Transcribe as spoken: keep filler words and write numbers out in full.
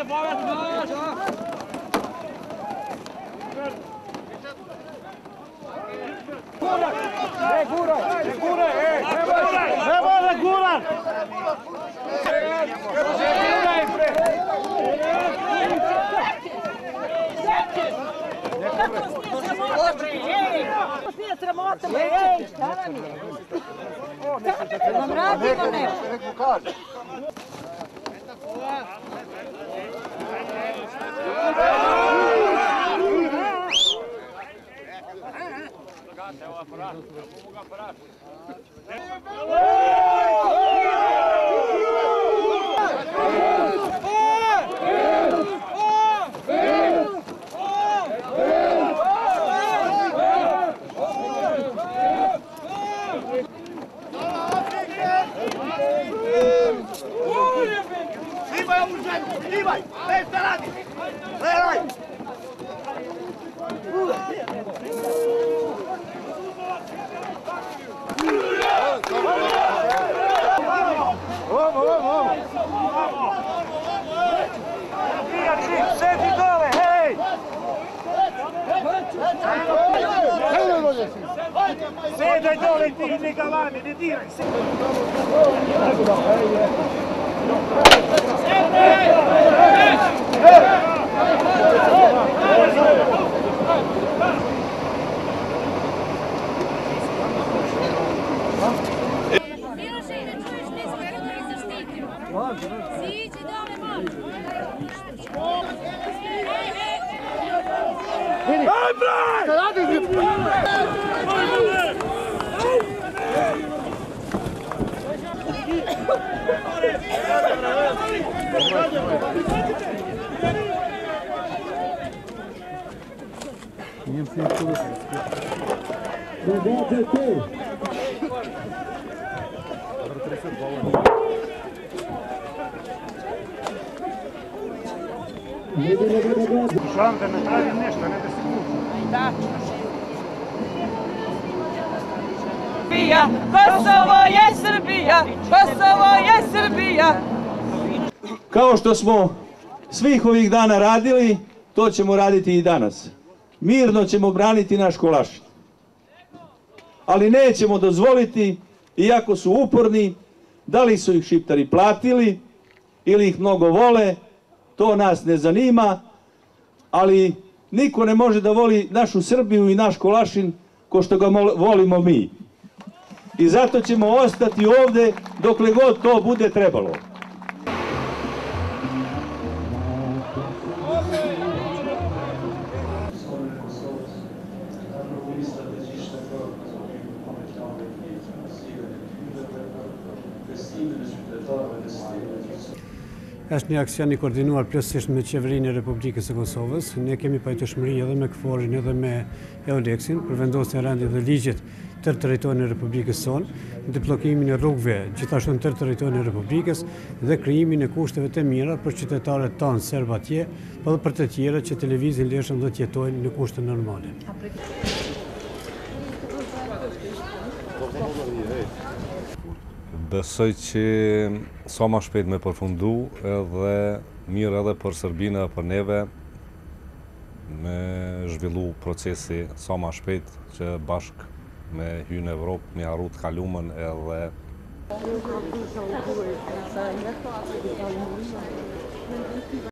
Nije sramota, ej, šta nam je? Da nam radimo nešto. Ivaj, ej, šta radi? Gledaj! Ovo, ovo, ovo! Sedi dole, hej! Sedaj dole ti, ne galami, ne diraj se! Miloše, ne čuješ nismo da ih zaštitimo. Siđi dole malo. Aj bre! Šta radiš? Šan da napravim nešto, ne da se kući. Da. Kosovo je Srbija, Kosovo je Srbija. Kao što smo svih ovih dana radili, to ćemo raditi i danas. Mirno ćemo braniti naš Kolašin. Ali nećemo dozvoliti, iako su uporni, da li su ih Šiptari platili ili ih mnogo vole, to nas ne zanima, ali niko ne može da voli našu Srbiju i naš Kolašin ko što ga volimo mi. I zato ćemo ostati ovde dokle god to bude trebalo. Është një aksion i koordinuar plotësisht me qeverinë e Republikës së Kosovës. Ne kemi pajtueshmëri edhe me KFOR-in edhe me EULEX-in për vendosjen e rendit dhe ligjit tërë territorin e Republikës sonë, debllokimin e rrugëve gjithashtu në tërë territorin e Republikës dhe krijimin e kushteve të mira për qytetarët tanë serb atje, por edhe për të tjerë që të lëvizin lirshëm dhe të jetojnë në kushte normale. Besoj që sa ma shpejt me përfundu edhe mirë edhe për Serbinë e për neve me zhvillu procesi sa ma shpejt që bashk me hy në Evropë, me arru të kalumën edhe